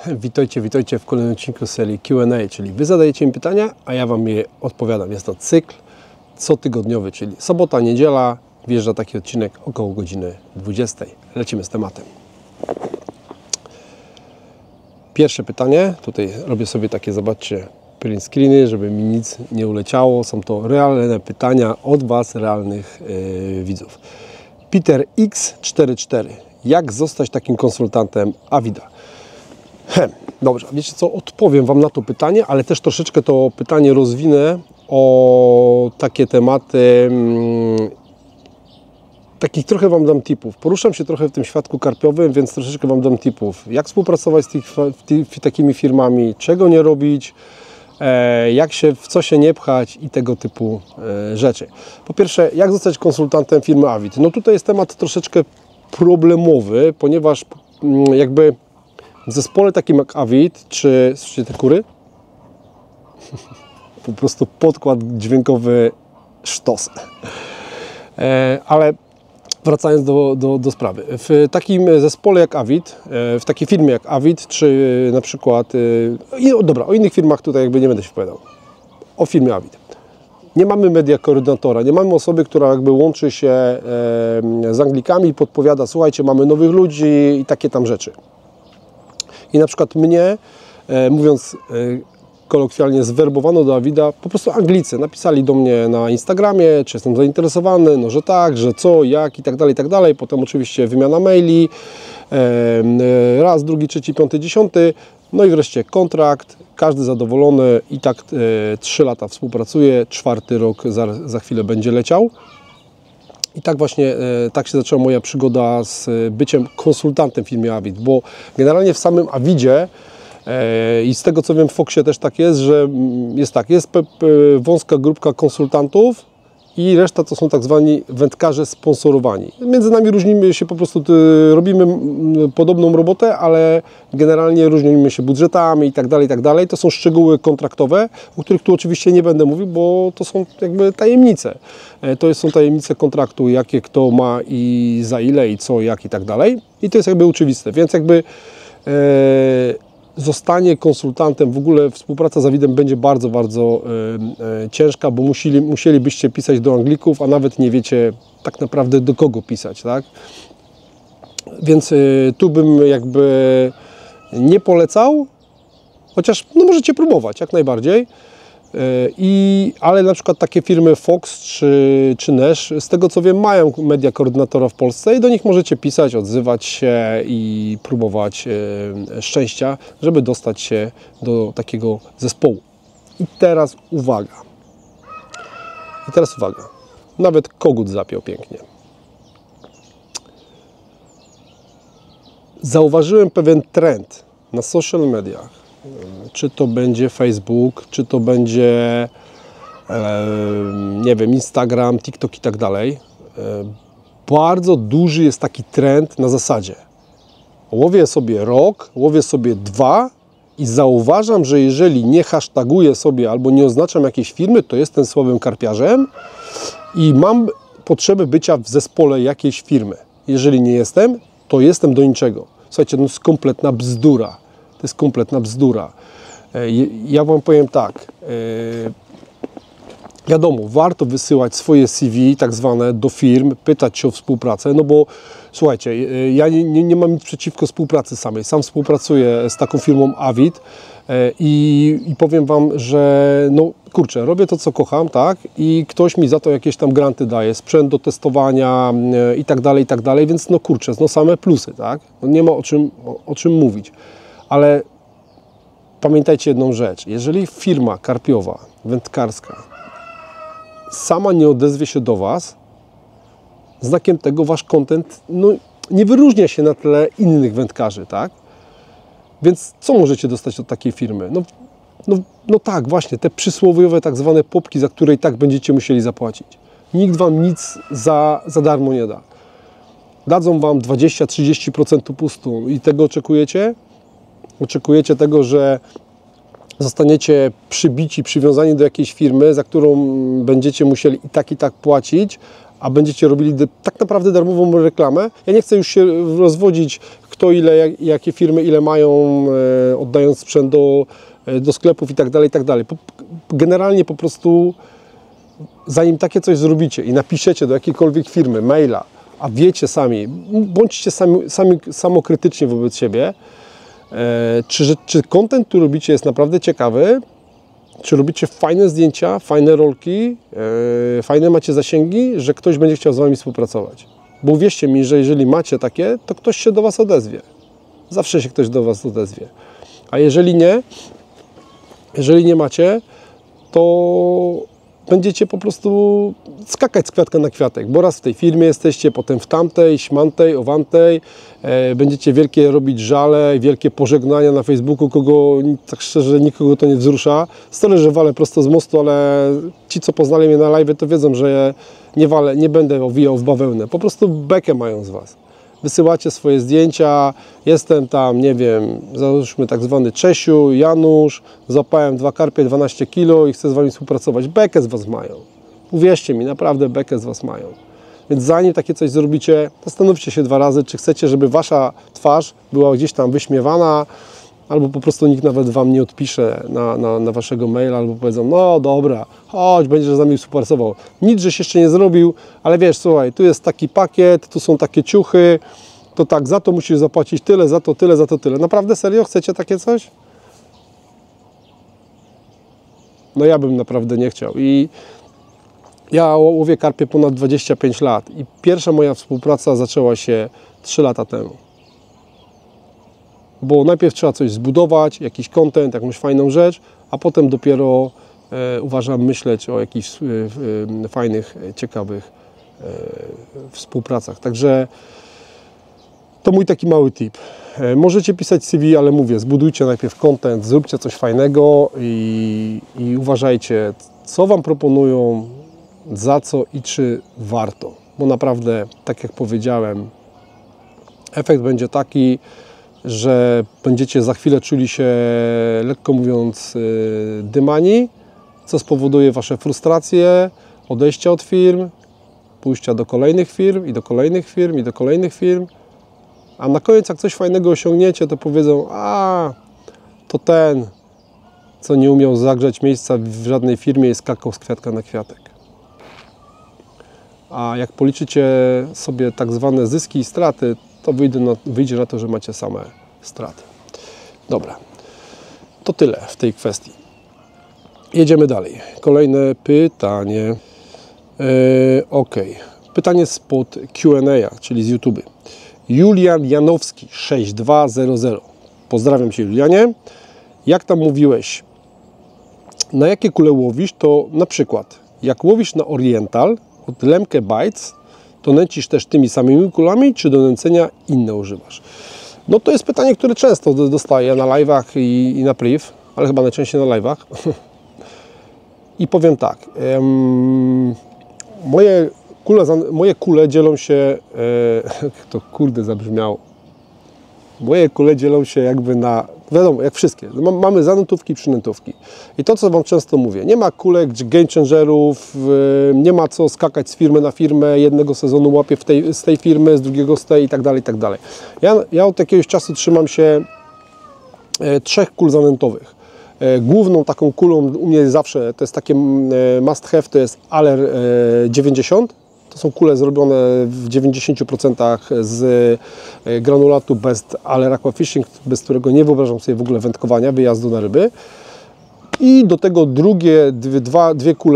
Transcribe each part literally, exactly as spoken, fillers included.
Witajcie, witajcie w kolejnym odcinku serii Q and A, czyli Wy zadajecie mi pytania, a ja Wam je odpowiadam. Jest to cykl cotygodniowy, czyli sobota, niedziela, wjeżdża taki odcinek około godziny dwudziestej. Lecimy z tematem. Pierwsze pytanie, tutaj robię sobie takie, zobaczcie, print screeny, żeby mi nic nie uleciało. Są to realne pytania od Was, realnych yy, widzów. Peter X czterdzieści cztery. Jak zostać takim konsultantem Avida? He, dobrze, wiecie co, odpowiem Wam na to pytanie, ale też troszeczkę to pytanie rozwinę o takie tematy, mm, takich trochę Wam dam tipów. Poruszam się trochę w tym świadku karpiowym, więc troszeczkę Wam dam tipów. Jak współpracować z tych, w takimi firmami, czego nie robić, e, jak się, w co się nie pchać i tego typu e, rzeczy. Po pierwsze, jak zostać konsultantem firmy Avid? No tutaj jest temat troszeczkę problemowy, ponieważ mm, jakby w zespole takim jak Avid, czy słyszycie te kury? Po prostu podkład dźwiękowy sztos. E, ale wracając do, do, do sprawy. W takim zespole jak Avid, w takiej firmie jak Avid, czy na przykład, i, o, dobra, o innych firmach tutaj jakby nie będę się opowiadał. O firmie Avid. Nie mamy media koordynatora, nie mamy osoby, która jakby łączy się e, z Anglikami i podpowiada, słuchajcie, mamy nowych ludzi i takie tam rzeczy. I na przykład mnie, e, mówiąc e, kolokwialnie, zwerbowano do Avida po prostu Anglicy. Napisali do mnie na Instagramie, czy jestem zainteresowany, no że tak, że co, jak i tak dalej, i tak dalej. Potem oczywiście wymiana maili, e, e, raz, drugi, trzeci, piąty, dziesiąty. No i wreszcie kontrakt, każdy zadowolony i tak e, trzy lata współpracuje, czwarty rok za, za chwilę będzie leciał. I tak właśnie, e, tak się zaczęła moja przygoda z byciem konsultantem w firmie Avid, bo generalnie w samym Avidzie e, i z tego co wiem w Foxie też tak jest, że jest tak, jest pe, pe, wąska grupka konsultantów i reszta to są tak zwani wędkarze sponsorowani. Między nami różnimy się po prostu, robimy podobną robotę, ale generalnie różnimy się budżetami i tak dalej, i tak dalej. To są szczegóły kontraktowe, o których tu oczywiście nie będę mówił, bo to są jakby tajemnice. To są tajemnice kontraktu, jakie kto ma i za ile i co, jak i tak dalej. I to jest jakby oczywiste, więc jakby e, zostanie konsultantem, w ogóle współpraca z Avidem będzie bardzo, bardzo e, e, ciężka, bo musieli, musielibyście pisać do Anglików, a nawet nie wiecie tak naprawdę do kogo pisać, tak? Więc e, tu bym jakby nie polecał, chociaż no, możecie próbować jak najbardziej. E, i, ale na przykład takie firmy Fox czy, czy Nash, z tego co wiem, mają media koordynatora w Polsce i do nich możecie pisać, odzywać się i próbować e, szczęścia, żeby dostać się do takiego zespołu. I teraz uwaga. I teraz uwaga. Nawet kogut zapiął pięknie. Zauważyłem pewien trend na social mediach. Czy to będzie Facebook, czy to będzie e, nie wiem, Instagram, TikTok i tak dalej. E, bardzo duży jest taki trend na zasadzie łowię sobie rok, łowię sobie dwa i zauważam, że jeżeli nie hashtaguję sobie albo nie oznaczam jakiejś firmy, to jestem słabym karpiarzem i mam potrzebę bycia w zespole jakiejś firmy. Jeżeli nie jestem, to jestem do niczego. Słuchajcie, to jest kompletna bzdura. To jest kompletna bzdura. Ja Wam powiem tak, wiadomo, warto wysyłać swoje C V tak zwane do firm, pytać się o współpracę, no bo słuchajcie, ja nie, nie, nie mam nic przeciwko współpracy samej. Sam współpracuję z taką firmą Avid i, i powiem Wam, że no kurczę, robię to, co kocham, tak? I ktoś mi za to jakieś tam granty daje, sprzęt do testowania i tak dalej, i tak dalej, więc no kurczę, no same plusy, tak? No nie ma o czym, o, o czym mówić. Ale pamiętajcie jedną rzecz, jeżeli firma karpiowa, wędkarska sama nie odezwie się do Was, znakiem tego Wasz content no, nie wyróżnia się na tle innych wędkarzy, tak? Więc co możecie dostać od takiej firmy? No, no, no tak, właśnie, te przysłowiowe tak zwane popki, za które i tak będziecie musieli zapłacić. Nikt Wam nic za, za darmo nie da. Dadzą Wam dwadzieścia do trzydziestu procent upustu i tego oczekujecie? Oczekujecie tego, że zostaniecie przybici, przywiązani do jakiejś firmy, za którą będziecie musieli i tak, i tak płacić, a będziecie robili tak naprawdę darmową reklamę. Ja nie chcę już się rozwodzić, kto ile, jak, jakie firmy ile mają, e, oddając sprzęt do, do sklepów i tak dalej, i tak dalej. Generalnie po prostu zanim takie coś zrobicie i napiszecie do jakiejkolwiek firmy maila, a wiecie sami, bądźcie sami, sami samokrytyczni wobec siebie, e, czy, czy content, który robicie, jest naprawdę ciekawy, czy robicie fajne zdjęcia, fajne rolki, e, fajne macie zasięgi, że ktoś będzie chciał z Wami współpracować. Bo uwierzcie mi, że jeżeli macie takie, to ktoś się do Was odezwie. Zawsze się ktoś do Was odezwie. A jeżeli nie, jeżeli nie macie, to będziecie po prostu skakać z kwiatka na kwiatek, bo raz w tej firmie jesteście, potem w tamtej, śmantej, owantej, e, będziecie wielkie robić żale, wielkie pożegnania na Facebooku, kogo, tak szczerze, nikogo to nie wzrusza. Sorry, że walę prosto z mostu, ale ci, co poznali mnie na live, to wiedzą, że nie walę, nie będę owijał w bawełnę, po prostu bekę mają z Was. Wysyłacie swoje zdjęcia, jestem tam, nie wiem, załóżmy tak zwany Czesiu, Janusz, złapałem dwa karpie, dwanaście kilo i chcę z Wami współpracować. Bekę z Was mają. Uwierzcie mi, naprawdę bekę z Was mają. Więc zanim takie coś zrobicie, zastanówcie się dwa razy, czy chcecie, żeby Wasza twarz była gdzieś tam wyśmiewana, albo po prostu nikt nawet Wam nie odpisze na, na, na Waszego maila, albo powiedzą, no dobra, chodź, będziesz z nami współpracował. Nic, żeś jeszcze nie zrobił, ale wiesz, słuchaj, tu jest taki pakiet, tu są takie ciuchy, to tak, za to musisz zapłacić tyle, za to tyle, za to tyle. Naprawdę, serio? Chcecie takie coś? No ja bym naprawdę nie chciał. I ja łowię karpie ponad dwadzieścia pięć lat i pierwsza moja współpraca zaczęła się trzy lata temu. Bo najpierw trzeba coś zbudować, jakiś content, jakąś fajną rzecz, a potem dopiero e, uważam myśleć o jakichś e, e, fajnych, ciekawych e, współpracach. Także to mój taki mały tip. E, możecie pisać C V, ale mówię, zbudujcie najpierw content, zróbcie coś fajnego i, i uważajcie, co Wam proponują, za co i czy warto. Bo naprawdę, tak jak powiedziałem, efekt będzie taki, że będziecie za chwilę czuli się, lekko mówiąc, dymani, co spowoduje Wasze frustracje, odejścia od firm, pójścia do kolejnych firm i do kolejnych firm i do kolejnych firm, a na koniec jak coś fajnego osiągniecie, to powiedzą, a to ten, co nie umiał zagrzać miejsca w żadnej firmie i skakał z kwiatka na kwiatek. A jak policzycie sobie tak zwane zyski i straty, to wyjdzie na, wyjdzie na to, że macie same straty. Dobra, to tyle w tej kwestii. Jedziemy dalej. Kolejne pytanie. Yy, ok. Pytanie spod Q and A, czyli z YouTube. Julian Janowski sześć dwa zero zero. Pozdrawiam Cię, Julianie. Jak tam mówiłeś, na jakie kule łowisz, to na przykład jak łowisz na Oriental od Lemke Bites, to nęcisz też tymi samymi kulami, czy do nęcenia inne używasz? No to jest pytanie, które często dostaję na live'ach i, i na priv, ale chyba najczęściej na live'ach. I powiem tak, um, moje, kule, moje kule dzielą się, e, to kurde zabrzmiało, moje kule dzielą się jakby na, wiadomo, jak wszystkie, mamy zanętówki i przynętówki. I to, co Wam często mówię, nie ma kulek, game changerów, nie ma co skakać z firmy na firmę, jednego sezonu łapię w tej, z tej firmy, z drugiego z tej i tak dalej, i tak dalej. Ja, ja od jakiegoś czasu trzymam się e, trzech kul zanętowych. E, główną taką kulą u mnie zawsze, to jest takie e, must have, to jest Aller e, dziewięćdziesiąt. To są kule zrobione w dziewięćdziesięciu procentach z granulatu Best Aller Aquafishing, bez którego nie wyobrażam sobie w ogóle wędkowania, wyjazdu na ryby. I do tego drugie, dwie, dwa, dwie kule,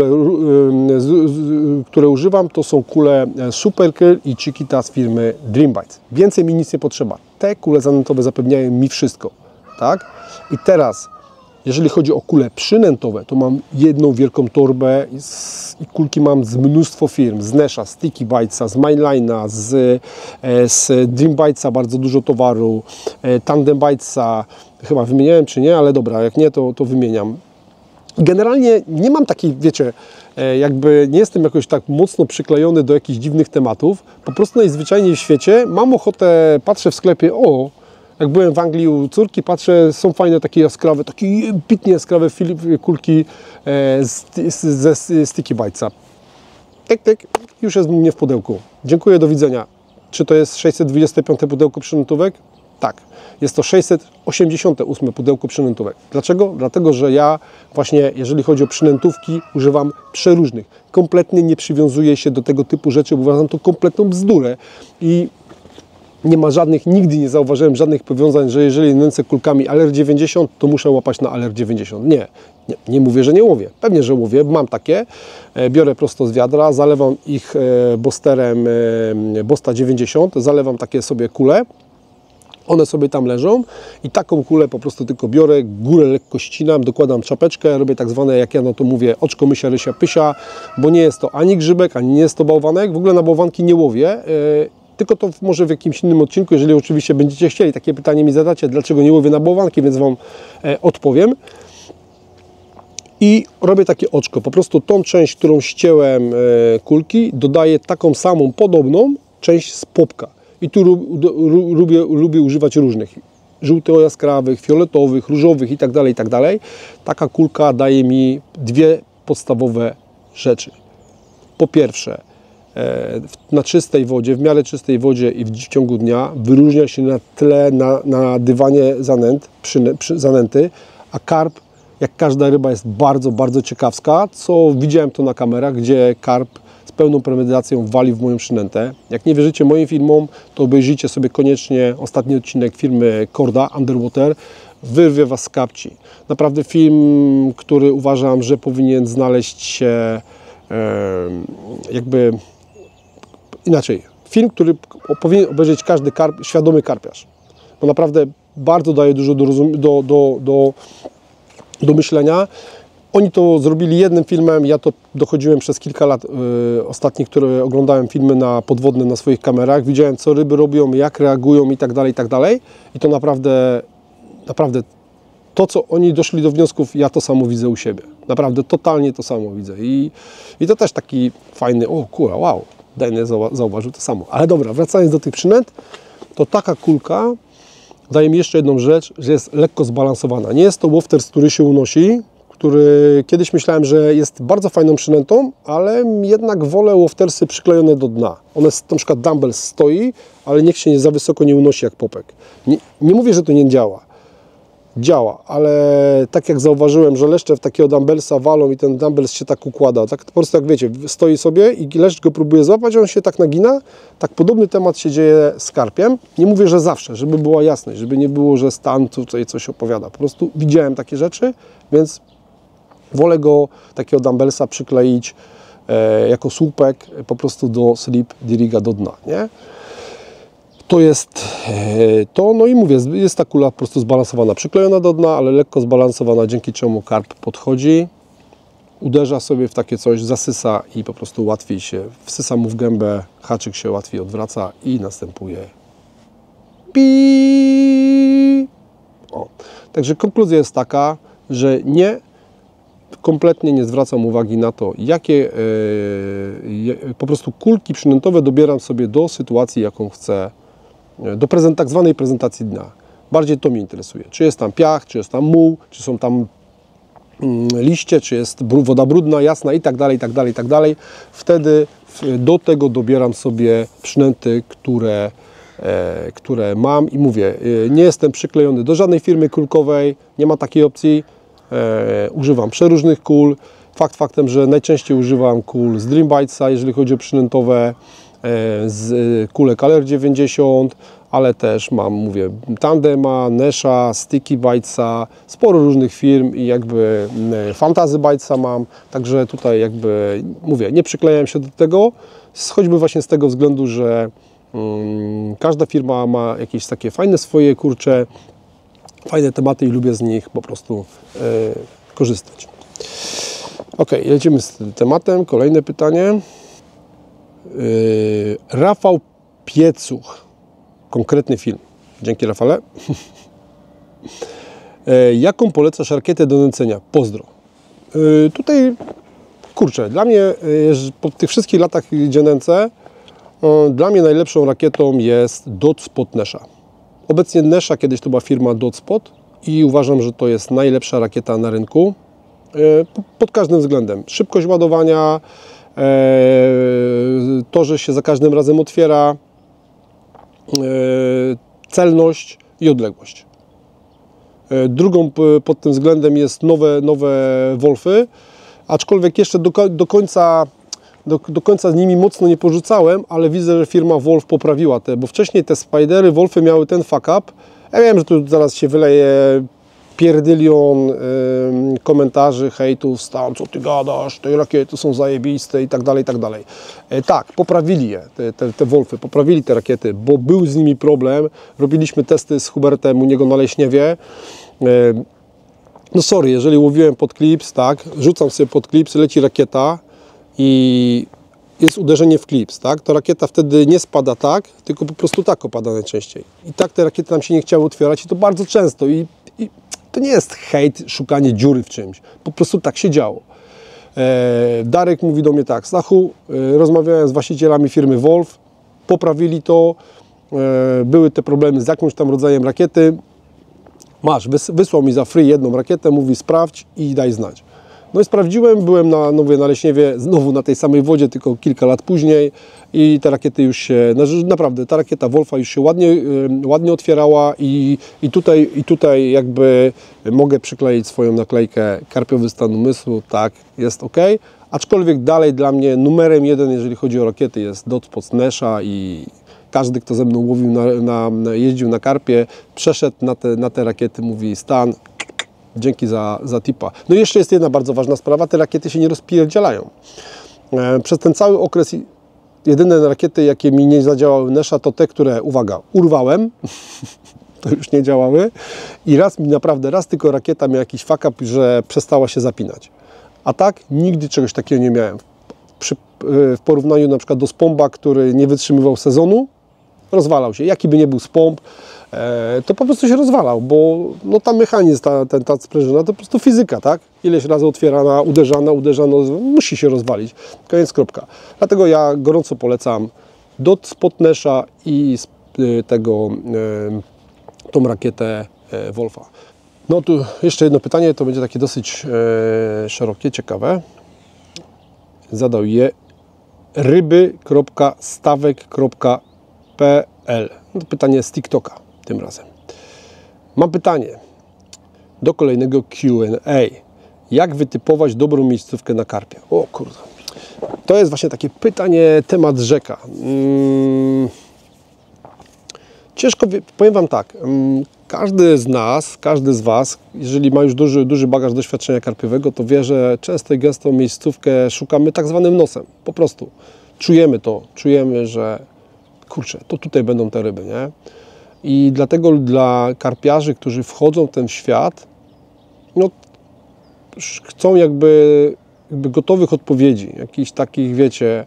które używam, to są kule Super Curl i Chiquita z firmy Dream Bites. Więcej mi nic nie potrzeba. Te kule zanętowe zapewniają mi wszystko. Tak? I teraz, jeżeli chodzi o kule przynętowe, to mam jedną wielką torbę i, z, i kulki mam z mnóstwo firm, z Nesha, z Sticky Bitesa, z Mainline'a, z, z Dream Bitesa bardzo dużo towaru, Tandem Bitesa, chyba wymieniałem czy nie, ale dobra, jak nie, to, to wymieniam. Generalnie nie mam takiej, wiecie, jakby nie jestem jakoś tak mocno przyklejony do jakichś dziwnych tematów, po prostu najzwyczajniej w świecie mam ochotę, patrzę w sklepie, o, jak byłem w Anglii u córki, patrzę, są fajne takie jaskrawe, takie bitnie jaskrawe kulki ze Sticky Bitesa. Tyk, tyk, już jest u mnie w pudełku. Dziękuję, do widzenia. Czy to jest sześćset dwudzieste piąte pudełko przynętówek? Tak, jest to sześćset osiemdziesiąte ósme pudełko przynętówek. Dlaczego? Dlatego, że ja właśnie, jeżeli chodzi o przynętówki, używam przeróżnych. Kompletnie nie przywiązuję się do tego typu rzeczy, bo uważam to kompletną bzdurę i nie ma żadnych, nigdy nie zauważyłem żadnych powiązań, że jeżeli nęcę kulkami Aler dziewięćdziesiąt, to muszę łapać na Aler dziewięćdziesiąt. Nie, nie, nie mówię, że nie łowię. Pewnie, że łowię, mam takie. Biorę prosto z wiadra, zalewam ich Bosterem Bosta dziewięćdziesiąt, zalewam takie sobie kule. One sobie tam leżą i taką kulę po prostu tylko biorę, górę lekko ścinam, dokładam czapeczkę, robię tak zwane, jak ja na to mówię, oczko mysia, rysia, pysia, bo nie jest to ani grzybek, ani nie jest to bałwanek. W ogóle na bałwanki nie łowię. Tylko to może w jakimś innym odcinku, jeżeli oczywiście będziecie chcieli. Takie pytanie mi zadacie, dlaczego nie łowię na bałwanki, więc Wam e, odpowiem. I robię takie oczko. Po prostu tą część, którą ścięłem e, kulki, dodaję taką samą, podobną część z popka. I tu lub, lu, lubię, lubię używać różnych. Żółto-jaskrawych, fioletowych, różowych i tak dalej, i tak dalej. Taka kulka daje mi dwie podstawowe rzeczy. Po pierwsze, na czystej wodzie, w miarę czystej wodzie i w ciągu dnia wyróżnia się na tle na, na dywanie zanęt, przy, przy, zanęty, a karp, jak każda ryba, jest bardzo, bardzo ciekawska, co widziałem to na kamerach, gdzie karp z pełną premedytacją wali w moją przynętę. Jak nie wierzycie moim filmom, to obejrzyjcie sobie koniecznie ostatni odcinek firmy Korda Underwater, wyrwie Was z kapci. Naprawdę film, który uważam, że powinien znaleźć się e, jakby inaczej, film, który powinien obejrzeć każdy karp, świadomy karpiarz, bo naprawdę bardzo daje dużo do, do, do, do, do myślenia. Oni to zrobili jednym filmem, ja to dochodziłem przez kilka lat yy, ostatnich, które oglądałem filmy na podwodne na swoich kamerach, widziałem, co ryby robią, jak reagują i tak dalej, i tak dalej. I to naprawdę, naprawdę to, co oni doszli do wniosków, ja to samo widzę u siebie. Naprawdę, totalnie to samo widzę. I, i to też taki fajny, o kurwa, wow. Dany zauważył to samo. Ale dobra, wracając do tych przynęt, to taka kulka daje mi jeszcze jedną rzecz, że jest lekko zbalansowana. Nie jest to Wofters, który się unosi, który kiedyś myślałem, że jest bardzo fajną przynętą, ale jednak wolę Woftersy przyklejone do dna. One, na przykład dumbbell stoi, ale niech się nie za wysoko nie unosi jak popek. Nie, nie mówię, że to nie działa. Działa, ale tak jak zauważyłem, że leszcze w takiego dumbbellsa walą i ten dumbbells się tak układa, tak po prostu jak wiecie, stoi sobie i leszcz go próbuje złapać, on się tak nagina, tak podobny temat się dzieje z karpiem. Nie mówię, że zawsze, żeby była jasność, żeby nie było, że Stan tutaj coś opowiada. Po prostu widziałem takie rzeczy, więc wolę go, takiego dumbbellsa przykleić e, jako słupek po prostu do slip diriga do dna, nie? To jest to, no i mówię, jest ta kula po prostu zbalansowana, przyklejona do dna, ale lekko zbalansowana, dzięki czemu karp podchodzi, uderza sobie w takie coś, zasysa i po prostu łatwiej się, wsysa mu w gębę, haczyk się łatwiej odwraca i następuje pi. O. Także konkluzja jest taka, że nie, kompletnie nie zwracam uwagi na to, jakie yy, po prostu kulki przynętowe dobieram sobie do sytuacji, jaką chcę, do prezent, tak zwanej prezentacji dna. Bardziej to mnie interesuje. Czy jest tam piach, czy jest tam muł, czy są tam mm, liście, czy jest woda brudna, jasna i tak dalej, i tak dalej, i tak dalej. Wtedy do tego dobieram sobie przynęty, które, e, które mam i mówię, e, nie jestem przyklejony do żadnej firmy kulkowej, nie ma takiej opcji. E, używam przeróżnych kul. Fakt faktem, że najczęściej używam kul z Dream Bitesa, jeżeli chodzi o przynętowe, z kulek Aler dziewięćdziesiąt, ale też mam, mówię, Tandema, Nesha, Sticky Bitesa, sporo różnych firm i jakby Fantasy Bitesa mam, także tutaj jakby, mówię, nie przyklejam się do tego, choćby właśnie z tego względu, że um, każda firma ma jakieś takie fajne swoje, kurcze, fajne tematy i lubię z nich po prostu e, korzystać. Ok, lecimy z tematem, kolejne pytanie. Yy, Rafał Piecuch, konkretny film. Dzięki, Rafale. yy, jaką polecasz rakietę do nęcenia? Pozdro. Yy, tutaj, kurczę, dla mnie, yy, po tych wszystkich latach, gdzie nęcę, yy, dla mnie najlepszą rakietą jest Dotspot Nesha. Obecnie Nesha, kiedyś to była firma Dotspot i uważam, że to jest najlepsza rakieta na rynku. Yy, pod każdym względem. Szybkość ładowania, to, że się za każdym razem otwiera, celność, i odległość. Drugą pod tym względem jest nowe, nowe Wolfy, aczkolwiek jeszcze do, do, końca, do, do końca z nimi mocno nie porzucałem, ale widzę, że firma Wolf poprawiła te, bo wcześniej te Spidery, Wolfy miały ten fuck up. Ja wiem, że tu zaraz się wyleje pierdylion y, komentarzy, hejtów, Stan, co ty gadasz, te rakiety są zajebiste i tak dalej, i tak dalej. E, tak, poprawili je, te, te, te Wolfy, poprawili te rakiety, bo był z nimi problem. Robiliśmy testy z Hubertem u niego na Leśniewie. E, no sorry, jeżeli łowiłem pod klips, tak, rzucam sobie pod klips, leci rakieta i jest uderzenie w klips, tak, to rakieta wtedy nie spada tak, tylko po prostu tak opada najczęściej. I tak te rakiety nam się nie chciały otwierać i to bardzo często. I, i to nie jest hejt, szukanie dziury w czymś. Po prostu tak się działo. E, Darek mówi do mnie tak, Stachu, e, rozmawiałem z właścicielami firmy Wolf, poprawili to, e, były te problemy z jakimś tam rodzajem rakiety, masz, wys, wysłał mi za free jedną rakietę, mówi sprawdź i daj znać. No i sprawdziłem, byłem na, nowie, na Leśniewie, znowu na tej samej wodzie, tylko kilka lat później i te rakiety już się, naprawdę ta rakieta Wolfa już się ładnie, ładnie otwierała i, i, tutaj, i tutaj jakby mogę przykleić swoją naklejkę karpiowy stan umysłu, tak, jest ok, aczkolwiek dalej dla mnie numerem jeden, jeżeli chodzi o rakiety, jest Dot pod Nesha i każdy, kto ze mną łowił, na, na, jeździł na karpie, przeszedł na te, na te rakiety, mówi Stan, dzięki za, za tipa. No i jeszcze jest jedna bardzo ważna sprawa, te rakiety się nie rozpierdzielają. E, przez ten cały okres jedyne rakiety, jakie mi nie zadziałały Nesha, to te, które, uwaga, urwałem, to już nie działały i raz mi naprawdę, raz tylko rakieta miała jakiś fuck up, że przestała się zapinać. A tak nigdy czegoś takiego nie miałem. Przy, w porównaniu na przykład do Spomba, który nie wytrzymywał sezonu, rozwalał się. Jaki by nie był Spomb, e, to po prostu się rozwalał, bo no, ta mechanizm, ta, ten, ta sprężyna to po prostu fizyka, tak? Ileś razy otwierana, uderzana, uderzano, musi się rozwalić. Koniec, kropka. Dlatego ja gorąco polecam Dot spod Nesha i y, tego, y, tą rakietę y, Wolfa. No tu jeszcze jedno pytanie, to będzie takie dosyć y, szerokie, ciekawe. Zadał je ryby kropka stawek kropka p l. No to pytanie z TikToka tym razem. Mam pytanie do kolejnego Q and A. Jak wytypować dobrą miejscówkę na karpia? O kurde. To jest właśnie takie pytanie, temat rzeka. Hmm. Ciężko, powiem Wam tak, każdy z nas, każdy z Was, jeżeli ma już duży, duży bagaż doświadczenia karpiowego, to wie, że często i gęsto miejscówkę szukamy tak zwanym nosem. Po prostu czujemy to, czujemy, że kurczę, to tutaj będą te ryby, nie? I dlatego dla karpiarzy, którzy wchodzą w ten świat, no chcą jakby, jakby gotowych odpowiedzi, jakichś takich, wiecie,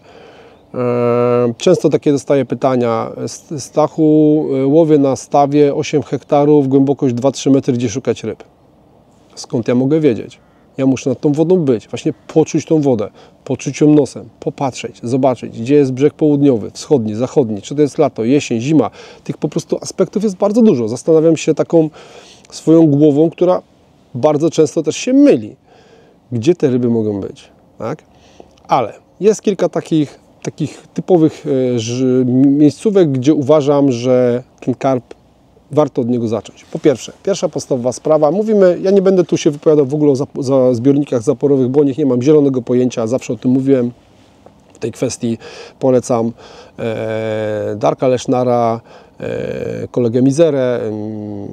często takie dostaję pytania, Stachu, łowię na stawie osiem hektarów, głębokość dwa trzy metry, gdzie szukać ryb? Skąd ja mogę wiedzieć? Ja muszę nad tą wodą być, właśnie poczuć tą wodę, poczuć ją nosem, popatrzeć, zobaczyć, gdzie jest brzeg południowy, wschodni, zachodni, czy to jest lato, jesień, zima. Tych po prostu aspektów jest bardzo dużo. Zastanawiam się taką swoją głową, która bardzo często też się myli. Gdzie te ryby mogą być? Tak? Ale jest kilka takich takich typowych e, miejscówek, gdzie uważam, że ten karp warto od niego zacząć. Po pierwsze, pierwsza podstawowa sprawa, mówimy, ja nie będę tu się wypowiadał w ogóle o, zap o zbiornikach zaporowych, bo o nich nie mam zielonego pojęcia, zawsze o tym mówiłem. W tej kwestii polecam e, Darka Lesznara, e, kolegę Mizerę, e,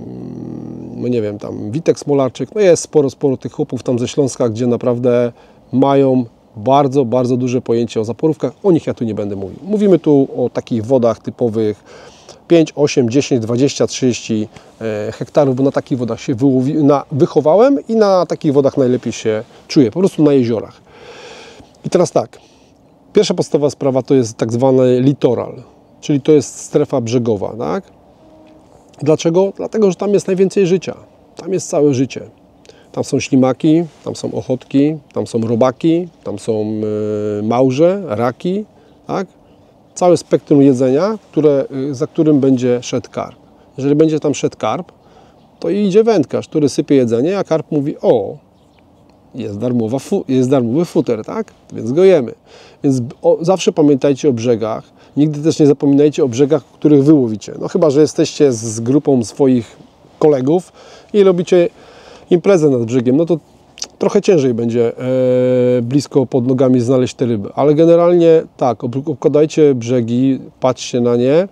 no nie wiem, tam Witek Smolarczyk, no jest sporo, sporo tych chłopów tam ze Śląska, gdzie naprawdę mają bardzo, bardzo duże pojęcie o zaporówkach. O nich ja tu nie będę mówił. Mówimy tu o takich wodach typowych pięć, osiem, dziesięć, dwadzieścia, trzydzieści hektarów, bo na takich wodach się wyłowi, na, wychowałem i na takich wodach najlepiej się czuję, po prostu na jeziorach. I teraz tak, pierwsza podstawowa sprawa to jest tak zwany litoral, czyli to jest strefa brzegowa, tak? Dlaczego? Dlatego, że tam jest najwięcej życia, tam jest całe życie. Tam są ślimaki, tam są ochotki, tam są robaki, tam są y, małże, raki, tak? Całe spektrum jedzenia, które, y, za którym będzie szedł karp. Jeżeli będzie tam szedł karp, to idzie wędkarz, który sypie jedzenie, a karp mówi: o, jest, darmowa fu jest darmowy futer, tak? Więc go jemy. Więc o, zawsze pamiętajcie o brzegach. Nigdy też nie zapominajcie o brzegach, których wy łowicie. No chyba że jesteście z, z grupą swoich kolegów i robicie imprezę nad brzegiem, no to trochę ciężej będzie e, blisko pod nogami znaleźć te ryby. Ale generalnie tak, obkładajcie brzegi, patrzcie na nie.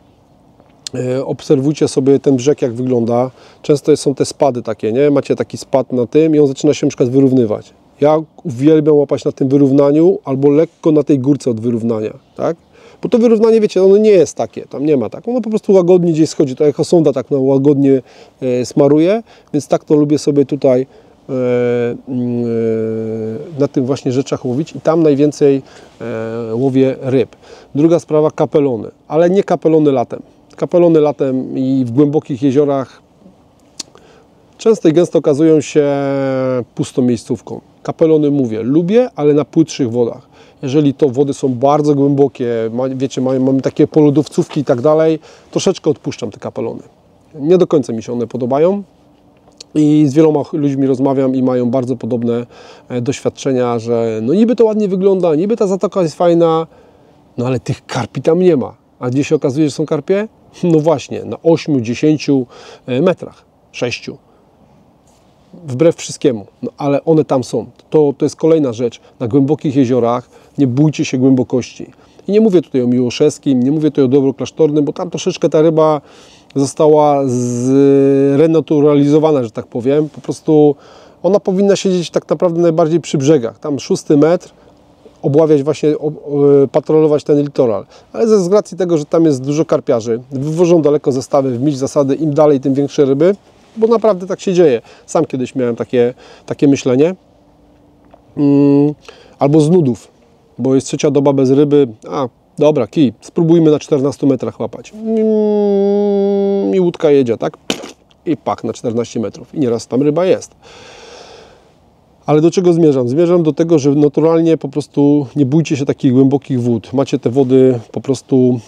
Obserwujcie sobie ten brzeg, jak wygląda. Często są te spady takie, nie? Macie taki spad na tym i on zaczyna się na przykład wyrównywać. Ja uwielbiam łapać na tym wyrównaniu albo lekko na tej górce od wyrównania, tak? Bo to wyrównanie, wiecie, ono nie jest takie, tam nie ma tak. Ono po prostu łagodnie gdzieś schodzi, to jak sonda tak no, łagodnie e, smaruje, więc tak to lubię sobie tutaj e, e, na tych właśnie rzeczach łowić i tam najwięcej e, łowię ryb. Druga sprawa, kapelony, ale nie kapelony latem. Kapelony latem i w głębokich jeziorach często i gęsto okazują się pustą miejscówką. Kapelony mówię, lubię, ale na płytszych wodach. Jeżeli to wody są bardzo głębokie, wiecie, mamy takie polodowcówki i tak dalej, troszeczkę odpuszczam te kapelony. Nie do końca mi się one podobają i z wieloma ludźmi rozmawiam i mają bardzo podobne doświadczenia, że no niby to ładnie wygląda, niby ta zatoka jest fajna, no ale tych karpi tam nie ma. A gdzie się okazuje, że są karpie? No właśnie, na ośmiu, dziesięciu metrach, sześciu. Wbrew wszystkiemu, no ale one tam są. To, to jest kolejna rzecz. Na głębokich jeziorach nie bójcie się głębokości. I nie mówię tutaj o Miłoszewskim, nie mówię tutaj o Dobru Klasztornym, bo tam troszeczkę ta ryba została zrenaturalizowana, że tak powiem. Po prostu ona powinna siedzieć tak naprawdę najbardziej przy brzegach. Tam szósty metr, obławiać właśnie, patrolować ten litoral. Ale ze racji tego, że tam jest dużo karpiarzy, wywożą daleko zestawy, w mieć zasady, im dalej, tym większe ryby, bo naprawdę tak się dzieje. Sam kiedyś miałem takie, takie myślenie. Hmm, albo z nudów, bo jest trzecia doba bez ryby. A, dobra, kij, spróbujmy na czternastu metrach łapać. Hmm, i łódka jedzie, tak? I pak na czternaście metrów. I nieraz tam ryba jest. Ale do czego zmierzam? Zmierzam do tego, że naturalnie po prostu nie bójcie się takich głębokich wód. Macie te wody po prostu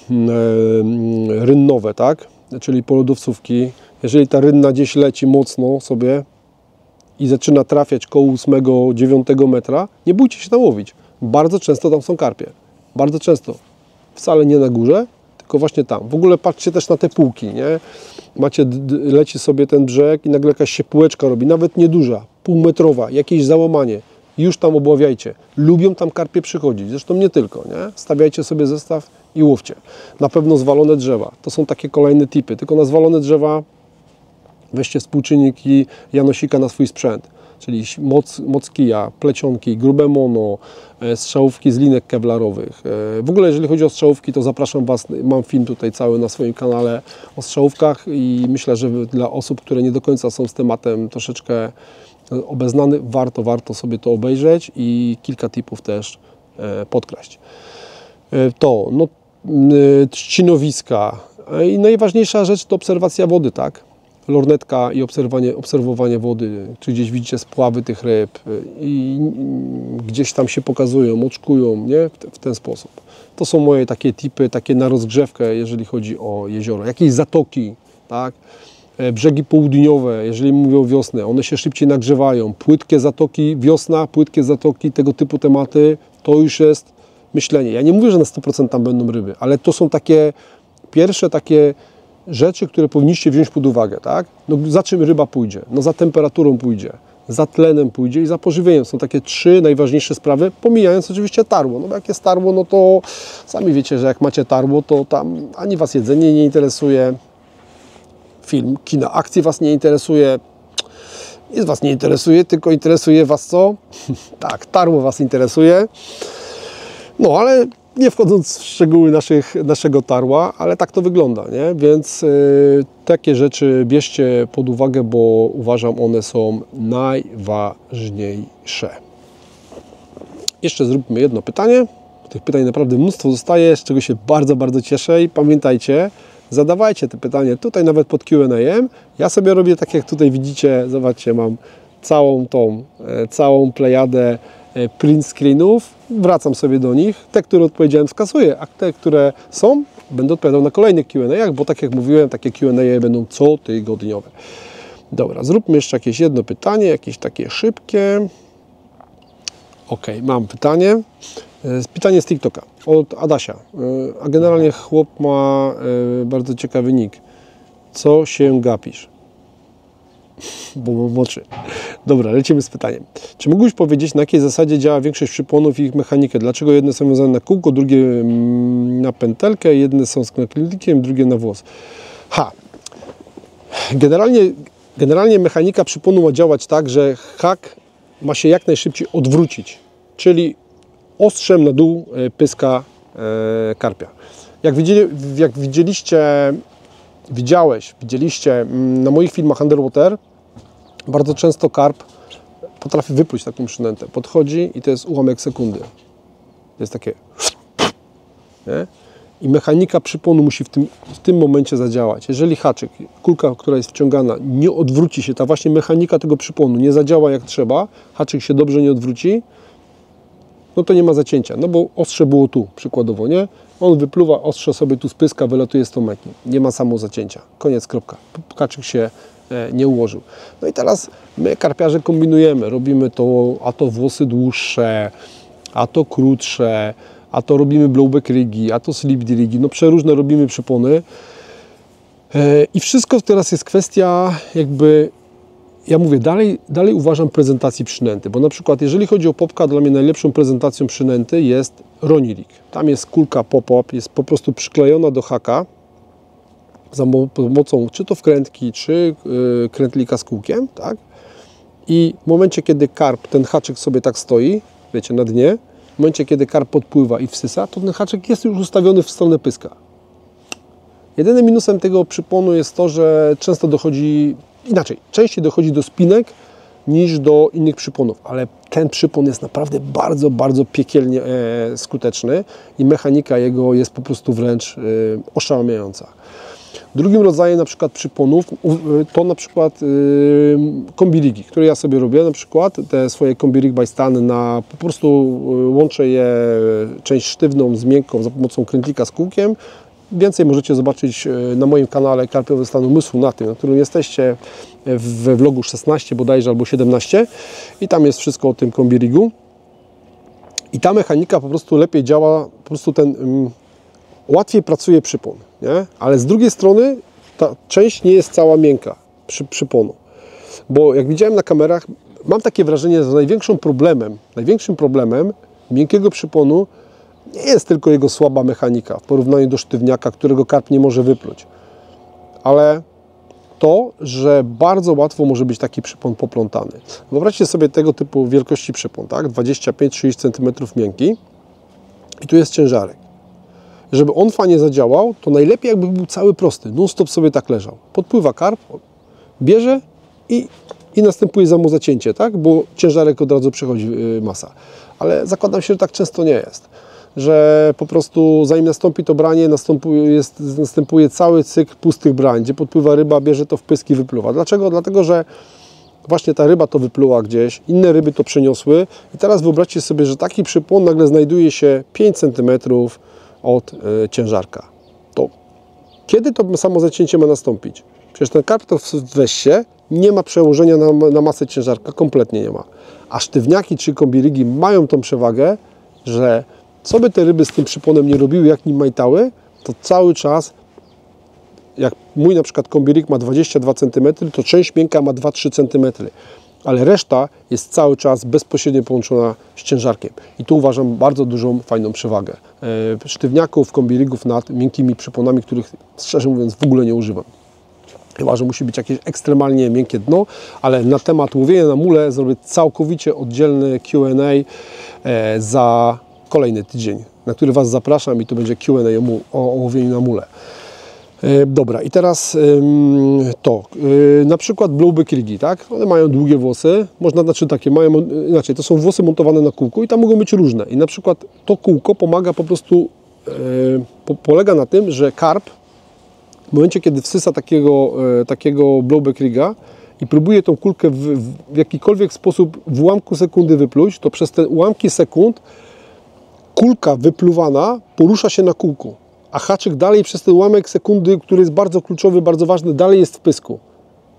e, rynnowe, tak? Czyli polodowcówki. Jeżeli ta rynna gdzieś leci mocno sobie i zaczyna trafiać koło ósmego, dziewiątego metra, nie bójcie się tam łowić. Bardzo często tam są karpie. Bardzo często. Wcale nie na górze, tylko właśnie tam. W ogóle patrzcie też na te półki, nie? Macie, leci sobie ten brzeg i nagle jakaś się półeczka robi, nawet nieduża, półmetrowa, jakieś załamanie. Już tam obławiajcie. Lubią tam karpie przychodzić, zresztą nie tylko, nie? Stawiajcie sobie zestaw i łowcie. Na pewno zwalone drzewa. To są takie kolejne tipy. Tylko na zwalone drzewa weźcie współczynniki Janosika na swój sprzęt. Czyli moc, moc kija, plecionki, grube mono, strzałówki z linek kewlarowych. W ogóle jeżeli chodzi o strzałówki, to zapraszam Was, mam film tutaj cały na swoim kanale o strzałówkach i myślę, że dla osób, które nie do końca są z tematem troszeczkę obeznany, warto, warto sobie to obejrzeć i kilka tipów też podkreślić. To, no, trzcinowiska i najważniejsza rzecz to obserwacja wody, tak? Lornetka i obserwowanie, obserwowanie wody, czy gdzieś widzicie spławy tych ryb i gdzieś tam się pokazują, oczkują, nie? W, te, w ten sposób. To są moje takie tipy, takie na rozgrzewkę, jeżeli chodzi o jezioro. Jakieś zatoki, tak? Brzegi południowe, jeżeli mówię o wiosnę, one się szybciej nagrzewają. Płytkie zatoki, wiosna, płytkie zatoki, tego typu tematy, to już jest myślenie. Ja nie mówię, że na sto procent tam będą ryby, ale to są takie pierwsze takie rzeczy, które powinniście wziąć pod uwagę, tak? No, za czym ryba pójdzie? No za temperaturą pójdzie, za tlenem pójdzie i za pożywieniem. Są takie trzy najważniejsze sprawy, pomijając oczywiście tarło. No bo jak jest tarło, no to sami wiecie, że jak macie tarło, to tam ani Was jedzenie nie interesuje, film, kina akcji Was nie interesuje, nic Was nie interesuje, tylko interesuje Was co? Tak, tarło Was interesuje. No ale nie wchodząc w szczegóły naszych, naszego tarła, ale tak to wygląda, nie? Więc y, takie rzeczy bierzcie pod uwagę, bo uważam, one są najważniejsze. Jeszcze zróbmy jedno pytanie. Tych pytań naprawdę mnóstwo zostaje, z czego się bardzo, bardzo cieszę i pamiętajcie, zadawajcie te pytania tutaj nawet pod Q and A. Ja sobie robię tak, jak tutaj widzicie, zobaczcie, mam całą tą, całą plejadę print screenów, wracam sobie do nich, te, które odpowiedziałem, skasuję, a te, które są, będę odpowiadał na kolejnych Q and A, bo tak jak mówiłem, takie Q and A będą cotygodniowe. Dobra, zróbmy jeszcze jakieś jedno pytanie, jakieś takie szybkie. Ok, mam pytanie. Pytanie z TikToka od Adasia. A generalnie chłop ma bardzo ciekawy nick. Co się gapisz? Bo mam oczy. Dobra, lecimy z pytaniem. Czy mógłbyś powiedzieć, na jakiej zasadzie działa większość przypłonów i ich mechanikę? Dlaczego jedne są wiązane na kółko, drugie na pętelkę, jedne są z naklejnikiem, drugie na włos? Ha! Generalnie, generalnie mechanika przypłonu ma działać tak, że hak ma się jak najszybciej odwrócić, czyli ostrzem na dół pyska e, karpia. Jak, widzieli, jak widzieliście, widziałeś, widzieliście na moich filmach Underwater, bardzo często karp potrafi wypluć taką przynętę. Podchodzi i to jest ułamek sekundy. To jest takie... Nie? I mechanika przypłonu musi w tym, w tym momencie zadziałać. Jeżeli haczyk, kulka, która jest wciągana, nie odwróci się, ta właśnie mechanika tego przypłonu nie zadziała jak trzeba, haczyk się dobrze nie odwróci, no to nie ma zacięcia, no bo ostrze było tu, przykładowo, nie? On wypluwa, ostrze sobie tu spyska, wylatuje z tą meki. Nie ma samo zacięcia. Koniec, kropka. Haczyk się e, nie ułożył. No i teraz my, karpiarze, kombinujemy. Robimy to, a to włosy dłuższe, a to krótsze, a to robimy blowback rigi, a to slip rigi. No przeróżne robimy przypony. E, I wszystko teraz jest kwestia jakby... Ja mówię, dalej, dalej uważam prezentacji przynęty, bo na przykład jeżeli chodzi o popka, dla mnie najlepszą prezentacją przynęty jest Roni Rig. Tam jest kulka pop-up, jest po prostu przyklejona do haka za pomocą czy to wkrętki, czy yy, krętlika z kółkiem, tak? I w momencie, kiedy karp, ten haczyk sobie tak stoi, wiecie, na dnie, w momencie, kiedy karp podpływa i wsysa, to ten haczyk jest już ustawiony w stronę pyska. Jedynym minusem tego przyponu jest to, że często dochodzi... Inaczej, częściej dochodzi do spinek niż do innych przyponów, ale ten przypon jest naprawdę bardzo, bardzo piekielnie e, skuteczny i mechanika jego jest po prostu wręcz e, oszałamiająca. Drugim rodzajem na przykład przyponów to na przykład e, kombirigi, które ja sobie robię, na przykład te swoje kombirig by Stan na po prostu łączę je część sztywną z miękką za pomocą krętlika z kółkiem. Więcej możecie zobaczyć na moim kanale Karpiowy Stan Umysłu, na tym, na którym jesteście we vlogu szesnaście bodajże albo siedemnaście i tam jest wszystko o tym kombirigu. I ta mechanika po prostu lepiej działa, po prostu ten um, łatwiej pracuje przypon, nie? Ale z drugiej strony ta część nie jest cała miękka przy, przyponu. Bo jak widziałem na kamerach, mam takie wrażenie, że największym problemem, największym problemem miękkiego przyponu nie jest tylko jego słaba mechanika w porównaniu do sztywniaka, którego karp nie może wypluć, ale to, że bardzo łatwo może być taki przypon poplątany. Wyobraźcie sobie tego typu wielkości przypon, tak? dwadzieścia pięć do trzydziestu centymetrów miękki i tu jest ciężarek. Żeby on fajnie zadziałał, to najlepiej jakby był cały prosty, non-stop sobie tak leżał. Podpływa karp, bierze i, i następuje za mu zacięcie, tak? Bo ciężarek od razu przechodzi yy, masa. Ale zakładam się, że tak często nie jest. Że po prostu zanim nastąpi to branie, następuje, jest, następuje cały cykl pustych brań, gdzie podpływa ryba, bierze to w pysk i wypluwa. Dlaczego? Dlatego, że właśnie ta ryba to wypluła gdzieś, inne ryby to przeniosły i teraz wyobraźcie sobie, że taki przypłon nagle znajduje się pięć centymetrów od y, ciężarka. To kiedy to samo zacięcie ma nastąpić? Przecież ten karp to weź się, nie ma przełożenia na, na masę ciężarka, kompletnie nie ma. A sztywniaki czy kombirigi mają tą przewagę, że co by te ryby z tym przyponem nie robiły, jak nim majtały, to cały czas, jak mój na przykład kombirik ma dwadzieścia dwa centymetry, to część miękka ma dwa do trzech centymetrów, ale reszta jest cały czas bezpośrednio połączona z ciężarkiem. I tu uważam bardzo dużą, fajną przewagę e, sztywniaków, kombirigów nad miękkimi przyponami, których szczerze mówiąc w ogóle nie używam. Chyba że musi być jakieś ekstremalnie miękkie dno, ale na temat łowienia na mule zrobię całkowicie oddzielny Q and A e, za kolejny tydzień, na który Was zapraszam i to będzie Q and A o, o, o łowieniu na mule. E, dobra, i teraz ym, to, yy, na przykład blowback rigi, tak? One mają długie włosy, można, znaczy takie, mają, inaczej, to są włosy montowane na kółku i tam mogą być różne. I na przykład to kółko pomaga po prostu, yy, po, polega na tym, że karp w momencie, kiedy wsysa takiego, yy, takiego blowback riga i próbuje tą kulkę w, w jakikolwiek sposób w ułamku sekundy wypluć, to przez te ułamki sekund kulka wypluwana porusza się na kółku, a haczyk dalej przez ten ułamek sekundy, który jest bardzo kluczowy, bardzo ważny, dalej jest w pysku.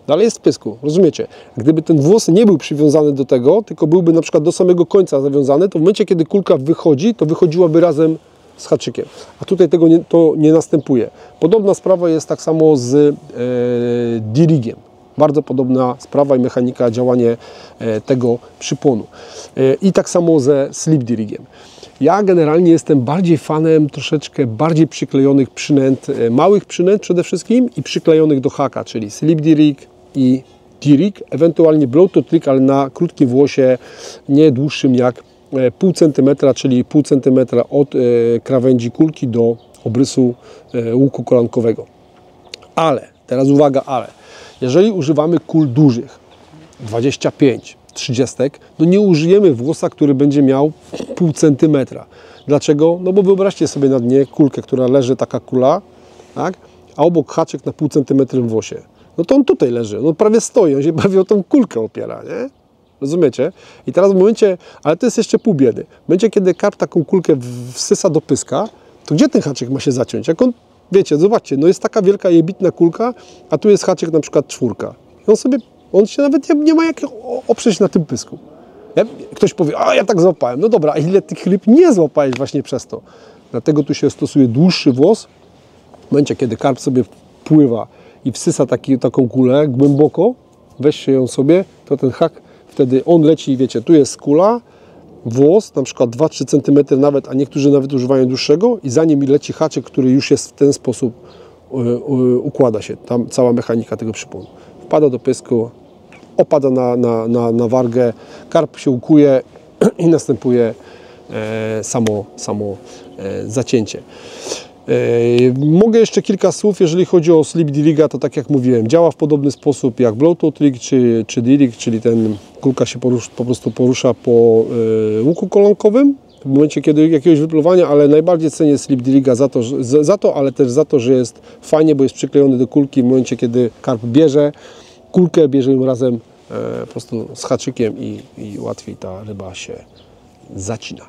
dalej jest w pysku, rozumiecie? Gdyby ten włos nie był przywiązany do tego, tylko byłby na przykład do samego końca zawiązany, to w momencie, kiedy kulka wychodzi, to wychodziłaby razem z haczykiem. A tutaj tego nie, to nie następuje. Podobna sprawa jest tak samo z e, D-rigiem. Bardzo podobna sprawa i mechanika, działanie e, tego przypłonu. E, I tak samo ze slip D-rigiem. Ja generalnie jestem bardziej fanem troszeczkę bardziej przyklejonych przynęt, e, małych przynęt przede wszystkim i przyklejonych do haka, czyli slip D-rig i D-rig, ewentualnie blow to trig, ale na krótkim włosie, nie dłuższym jak pół centymetra, czyli pół centymetra od e, krawędzi kulki do obrysu e, łuku kolankowego. Ale, teraz uwaga, ale, jeżeli używamy kul dużych, dwadzieścia pięć, trzydzieści, no nie użyjemy włosa, który będzie miał pół centymetra. Dlaczego? No bo wyobraźcie sobie na dnie kulkę, która leży, taka kula, tak? A obok haczyk na pół centymetrowym włosie. No to on tutaj leży, on prawie stoi, on się prawie o tą kulkę opiera, nie? Rozumiecie? I teraz w momencie, ale to jest jeszcze pół biedy. W momencie, kiedy karp taką kulkę wsysa do pyska, to gdzie ten haczyk ma się zaciąć? Jak on, wiecie, zobaczcie, no jest taka wielka jebitna kulka, a tu jest haczyk na przykład czwórka. I on sobie, on się nawet nie, nie ma jak oprzeć na tym pysku. Ja, ktoś powie, a ja tak złapałem. No dobra, a ile tych ryb nie złapałeś właśnie przez to? Dlatego tu się stosuje dłuższy włos. W momencie, kiedy karp sobie pływa i wsysa taki, taką kulę głęboko, weźcie ją sobie, to ten hak, wtedy on leci, wiecie, tu jest kula, włos, na przykład dwa trzy centymetry nawet, a niektórzy nawet używają dłuższego i za nim leci haczyk, który już jest w ten sposób y, y, układa się, tam cała mechanika tego przypłonu. Wpada do pysku, opada na, na, na, na wargę, karp się ukuje i następuje e, samo, samo e, zacięcie. E, mogę jeszcze kilka słów, jeżeli chodzi o slip D-riga, to tak jak mówiłem, działa w podobny sposób jak blow to trig czy, czy D-rig, czyli ten kulka się porusz, po prostu porusza po e, łuku kolankowym w momencie kiedy jakiegoś wypluwania, ale najbardziej cenię slip D-riga za to, że, za to, ale też za to, że jest fajnie, bo jest przyklejony do kulki w momencie, kiedy karp bierze kulkę, bierze ją razem e, po prostu z haczykiem i, i łatwiej ta ryba się zacina.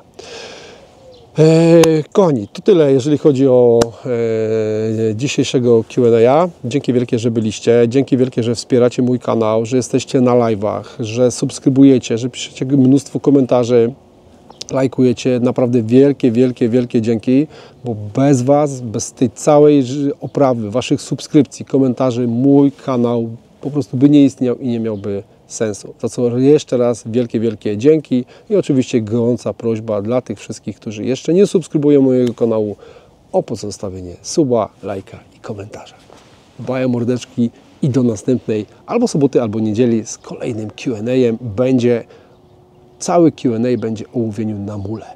E, kochani, to tyle, jeżeli chodzi o e, dzisiejszego Q and A. Dzięki wielkie, że byliście. Dzięki wielkie, że wspieracie mój kanał, że jesteście na live'ach, że subskrybujecie, że piszecie mnóstwo komentarzy, lajkujecie. Naprawdę wielkie, wielkie, wielkie dzięki, bo bez Was, bez tej całej oprawy, Waszych subskrypcji, komentarzy, mój kanał po prostu by nie istniał i nie miałby sensu. Za co jeszcze raz wielkie, wielkie dzięki i oczywiście gorąca prośba dla tych wszystkich, którzy jeszcze nie subskrybują mojego kanału, o pozostawienie suba, lajka i komentarza. Baja mordeczki i do następnej albo soboty, albo niedzieli z kolejnym Q and A. Będzie cały Q and A będzie o łowieniu na mule.